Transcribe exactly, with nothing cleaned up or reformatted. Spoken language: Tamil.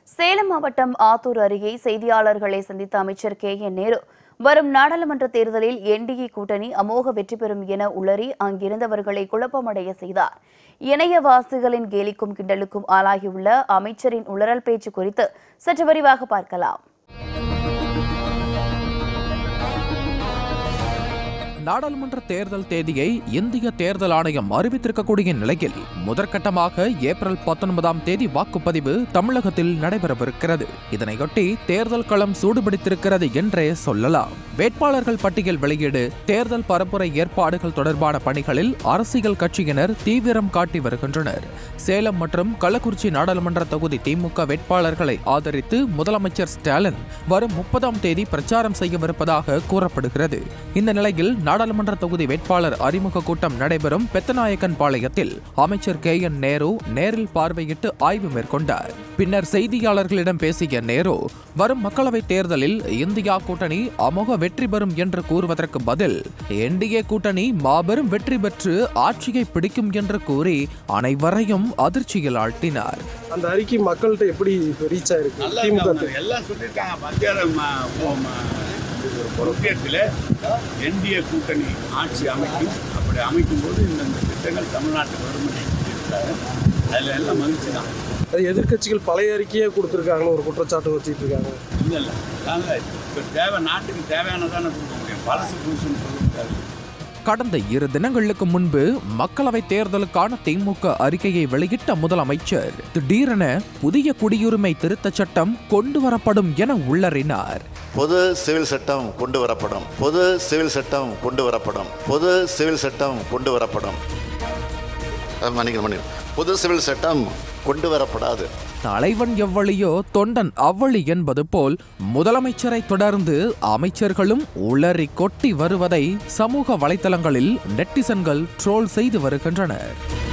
சேலம் மாவட்டம் ஆத்தூர் அருகே செய்தியாளர்களை சந்தித்த அமைச்சர் கே என் நேரு வரும் நாடாளுமன்ற தேர்தலில் என்டிஏ கூட்டணி அமோக வெற்றி பெறும் என உளறி அங்கிருந்தவர்களை குழப்பமடைய செய்தார். இணையவாசிகளின் கேலிக்கும் கிண்டலுக்கும் ஆளாகியுள்ள அமைச்சரின் உளறல் பேச்சு குறித்து சற்று விரிவாக பார்க்கலாம். நாடாளுமன்ற தேர்தல் தேதியை இந்திய தேர்தல் ஆணையம் அறிவித்திருக்கக்கூடிய நிலையில் முதற்கட்டமாக ஏப்ரல் பத்தொன்பதாம் தேதி வாக்குப்பதிவு தமிழகத்தில் நடைபெறவிருக்கிறது. இதனையொட்டி தேர்தல் களம் சூடுபிடித்திருக்கிறது என்றே சொல்லலாம். வேட்பாளர்கள் பட்டியல் வெளியீடு, தேர்தல் பரப்புரை ஏற்பாடுகள் தொடர்பான பணிகளில் அரசியல் கட்சியினர் தீவிரம் காட்டி வருகின்றனர். சேலம் மற்றும் கள்ளக்குறிச்சி நாடாளுமன்ற தொகுதி திமுக வேட்பாளர்களை ஆதரித்து முதலமைச்சர் ஸ்டாலின் வரும் முப்பதாம் தேதி பிரச்சாரம் செய்யவிருப்பதாக கூறப்படுகிறது. இந்த நிலையில் நாடாளுமன்ற தொகுதி வேட்பாளர் அறிமுக கூட்டம் நடைபெறும் பெத்தநாயக்கன் பாளையத்தில் அமைச்சர் கே என் நேரு நேரில் பார்வையிட்டு ஆய்வு மேற்கொண்டார். பின்னர் செய்தியாளர்களிடம் பேசிய நேரு, வரும் மக்களவைத் தேர்தலில் இந்தியா கூட்டணி அமோக வெற்றி பெறும் என்று கூறுவதற்கு பதில் என்டிஏ கூட்டணி மாபெரும் வெற்றி பெற்று ஆட்சியை பிடிக்கும் என்று கூறி அனைவரையும் அதிர்ச்சியில் ஆழ்த்தினார். அந்த அறிக்கை மக்கள்கிட்ட எப்படி ரீச் ஆயிருக்கு? எல்லாம் சொல்லியிருக்காங்க. பொறுப்பேற்றில் என்டிஏ கூட்டணி ஆட்சி அமைக்கும். அப்படி அமைக்கும் போது இந்த திட்டங்கள் தமிழ்நாட்டு வறுமனை இருக்காங்க. அதில் எல்லாம் மகிழ்ச்சி தான். அது எதிர்கட்சிகள் பழைய அறிக்கையே கொடுத்துருக்காங்கன்னு ஒரு குற்றச்சாட்டு வச்சுட்டு இருக்காங்க. இல்லை இல்லை நாங்கள் இப்போ தேவை நாட்டுக்கு தேவையானதான கொடுக்க முடியும். பழசு புதுசுன்னு சொல்லியிருக்காரு. கடந்த இரு தினங்களுக்கு முன்பு மக்களவைத் தேர்தலுக்கான திமுக அறிக்கையை வெளியிட்ட முதலமைச்சர் திடீரென புதிய குடியுரிமை திருத்தச் சட்டம் கொண்டு வரப்படும் என உள்ளறினார். பொது சிவில் சட்டம் கொண்டு வரப்படும் பொது சிவில் சட்டம் கொண்டு வரப்படும் பொது சிவில் சட்டம் கொண்டு வரப்படும் பொது சிவில் சட்டம் கொண்டு வரப்படாது. தலைவன் எவ்வளியோ தொண்டன் அவ்வளி என்பது போல் முதலமைச்சரை தொடர்ந்து அமைச்சர்களும் உளறி கொட்டி வருவதை சமூக வலைதளங்களில் நெட்டிசன்கள் ட்ரோல் செய்து வருகின்றனர்.